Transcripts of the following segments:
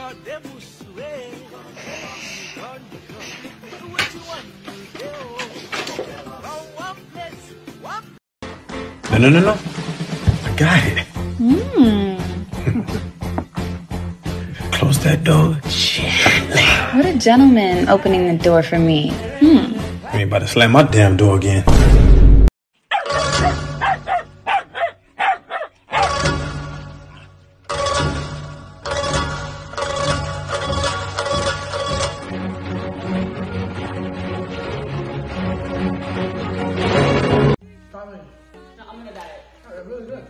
No. I got it. Close that door gently. What a gentleman opening the door for me. You ain't about to slam my damn door again. I'm gonna diet. Oh, really good.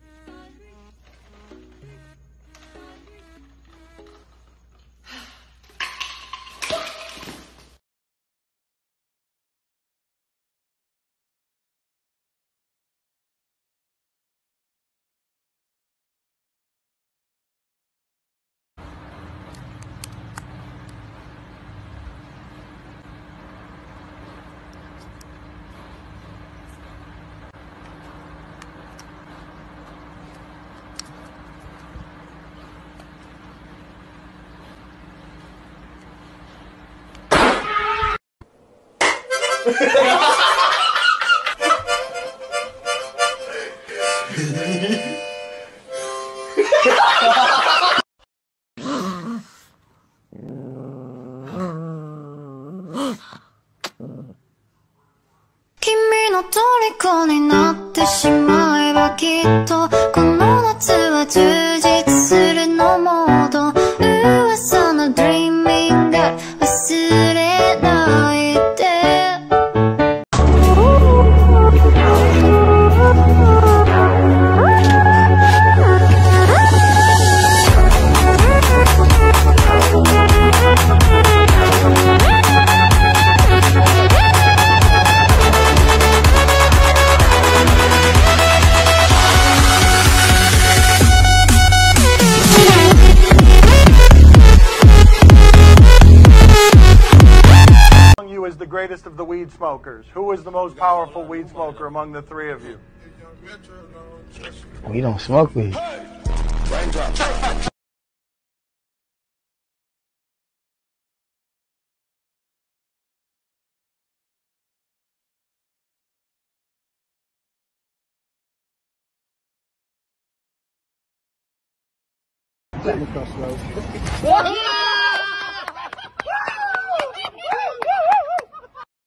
Kimi no torikoになってしまえばきっとこの夏は充実するのモード噂の Dreaming が忘れないで is the greatest of the weed smokers? Who is the most powerful weed smoker among the three of you? We don't smoke weed. What?